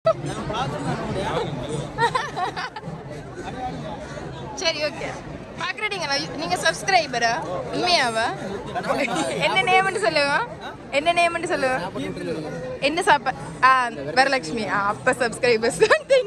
சரி ஓகே பாக்குறீங்களா நீங்க சப்ஸ்கிரைபரா உண்மையாவா என்ன நேம்னு சொல்லுங்க என்ன நேம்னு சொல்லுங்க என்ன வரலட்சுமி அப்ப சப்ஸ்கிரைபர்ஸ்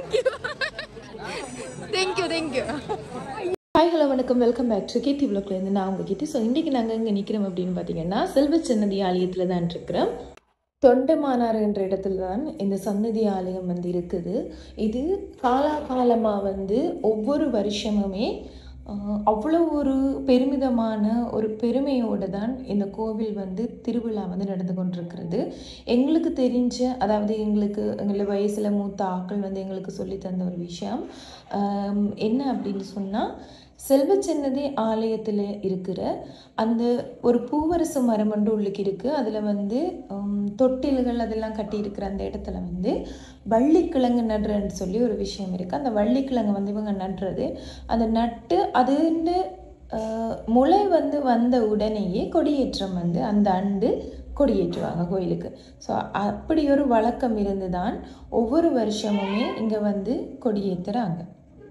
தேங்க்யூ ஹாய் ஹலோ வணக்கம் வெல்கம் பேக் டு கேத்தி விளாக்லேருந்து நான் உங்ககிட்ட. ஸோ இன்றைக்கி நாங்கள் இங்கே நிற்கிறோம் அப்படின்னு பார்த்தீங்கன்னா செல்வச்சன்னதி ஆலயத்தில் தான் இருக்கிறோம். தொண்டமானார் என்ற இடத்துல தான் இந்த சன்னதி ஆலயம் வந்து இருக்குது. இது காலாகாலமாக ஒவ்வொரு வருஷமுமே அவ்வளோ ஒரு பெருமிதமான ஒரு பெருமையோடு தான் இந்த கோவில் திருவிழா நடந்து கொண்டிருக்கிறது. எங்களுக்கு தெரிஞ்ச, அதாவது எங்களை வயசில் மூத்த ஆக்கள் எங்களுக்கு சொல்லி தந்த ஒரு விஷயம் என்ன அப்படின்னு சொன்னால், செல்வச்சன்னதி ஆலயத்தில் இருக்கிற அந்த ஒரு பூவரசு மரம் உள்ளுக்கு இருக்குது. அதில் தொட்டில்கள் அதெல்லாம் கட்டியிருக்கிற அந்த இடத்துல வள்ளிக்கிழங்கு நடுறன்னு சொல்லி ஒரு விஷயம் இருக்குது. அந்த வள்ளிக்கிழங்கு இவங்க நடுறது, அதை நட்டு அது முளை வந்த உடனேயே கொடியேற்றம் அந்த ஆண்டு கொடியேற்றுவாங்க கோயிலுக்கு. ஸோ அப்படி ஒரு வழக்கம் இருந்து தான் ஒவ்வொரு வருஷமுமே இங்கே கொடியேற்றுறாங்க.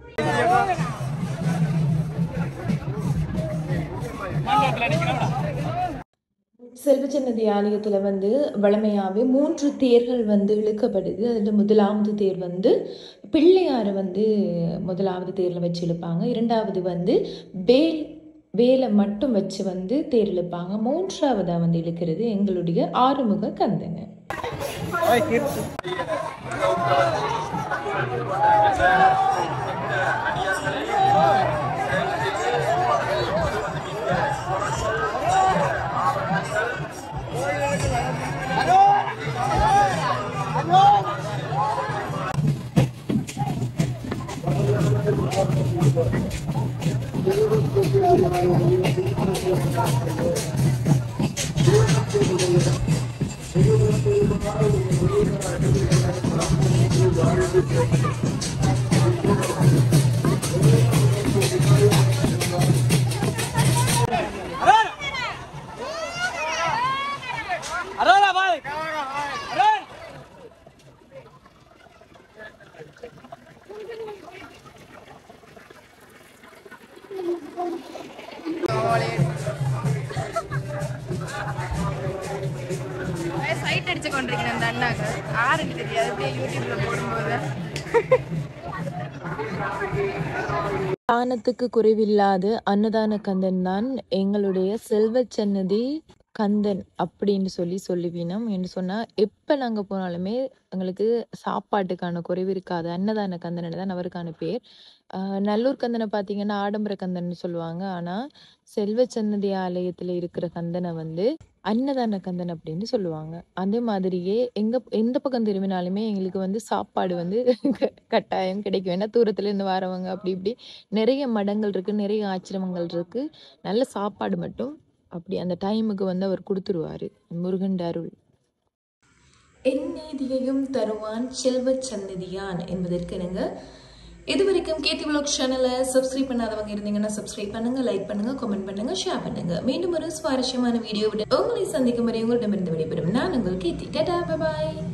செல்வச்சன்னதி ஆலயத்தில் வழமையாகவே 3 தேர்கள் இழுக்கப்படுது. அதில் முதலாவது தேர் பிள்ளையாரை முதலாவது தேரில் வச்சு இழுப்பாங்க. இரண்டாவது வேலை மட்டும் வச்சு தேர் இழுப்பாங்க. மூன்றாவதாக இழுக்கிறது எங்களுடைய ஆறுமுக கந்தனை. சைட் அடிச்சு கொண்டிருக்கிறேன் அந்த அண்ணாக்கு ஆறுன்னு தெரியாது, அப்படியே யூடியூப்ல போடும்போது. தானத்துக்கு குறைவில்லாத அன்னதான கந்தன் தான் எங்களுடைய செல்வச்சன்னதி கந்தன் அப்படின்னு சொல்லுவீனம் என்று சொன்னால், எப்போ நாங்கள் போனாலுமே எங்களுக்கு சாப்பாட்டுக்கான குறைவு இருக்காது. அன்னதான கந்தன் தான் அவருக்கான பேர். நல்லூர் கந்தனை பார்த்தீங்கன்னா ஆடம்பர கந்தன் சொல்லுவாங்க. ஆனால் செல்வச்சன்னதி ஆலயத்தில் இருக்கிற கந்தனை அன்னதான கந்தன் அப்படின்னு சொல்லுவாங்க. அதே மாதிரியே எந்த பக்கம் திரும்பினாலுமே எங்களுக்கு சாப்பாடு கட்டாயம் கிடைக்கும். ஏன்னா தூரத்துலேருந்து வரவங்க அப்படி இப்படி நிறைய மடங்கள் இருக்குது, நிறைய ஆச்சிரமங்கள் இருக்குது. நல்ல சாப்பாடு மட்டும் அப்படி அந்த டைமுக்கு அவர் கொடுத்துருவாரு. முருகன் அருள். எந்நீதியையும் தருவான் செல்வச்சன்னதியான் என்பதற்கு என்னங்க. இது வரைக்கும் கேத்தி விலாக் சேனலை சப்ஸ்கிரைப் பண்ணாதவங்க இருந்தீங்கன்னா சப்ஸ்கிரைப் பண்ணுங்க, லைக் பண்ணுங்க, கமெண்ட் பண்ணுங்க, ஷேர் பண்ணுங்க. மீண்டும் ஒரு சுவாரஸ்யமான வீடியோவுடன் உங்களை சந்திக்கும் வரை உங்களிடமிருந்து விடைபெறும் நான் உங்கள் கீர்த்தி. Tata, bye bye.